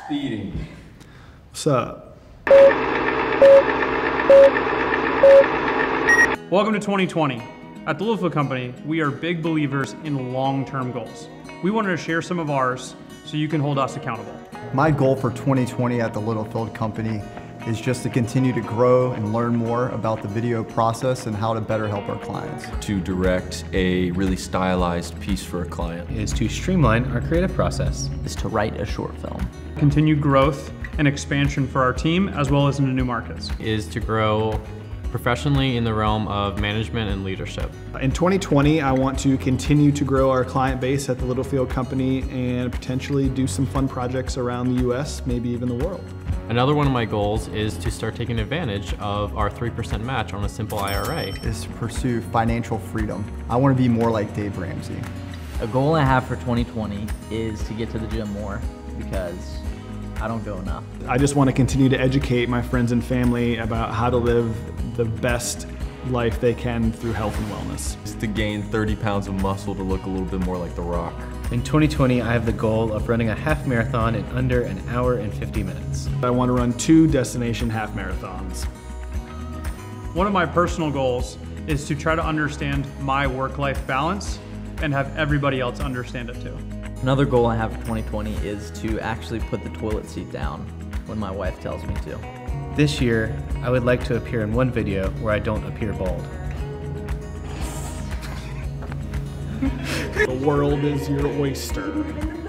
Speeding. What's up? Welcome to 2020. At the Littlefield Company, we are big believers in long-term goals. We wanted to share some of ours so you can hold us accountable. My goal for 2020 at the Littlefield Company is just to continue to grow and learn more about the video process and how to better help our clients. To direct a really stylized piece for a client. Is to streamline our creative process. Is to write a short film. Continued growth and expansion for our team as well as into new markets. Is to grow professionally in the realm of management and leadership. In 2020, I want to continue to grow our client base at the Littlefield Company and potentially do some fun projects around the US, maybe even the world. Another one of my goals is to start taking advantage of our 3% match on a simple IRA. Is to pursue financial freedom. I want to be more like Dave Ramsey. A goal I have for 2020 is to get to the gym more because I don't go enough. I just want to continue to educate my friends and family about how to live the best life they can through health and wellness. Is to gain 30 pounds of muscle to look a little bit more like The Rock. In 2020, I have the goal of running a half marathon in under an hour and 50 minutes. I want to run 2 destination half marathons. One of my personal goals is to try to understand my work-life balance and have everybody else understand it too. Another goal I have for 2020 is to actually put the toilet seat down when my wife tells me to. This year, I would like to appear in one video where I don't appear bald. The world is your oyster.